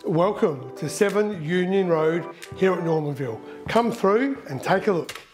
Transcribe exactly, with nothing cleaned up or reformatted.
Welcome to seven Union Road here at Normanville. Come through and take a look.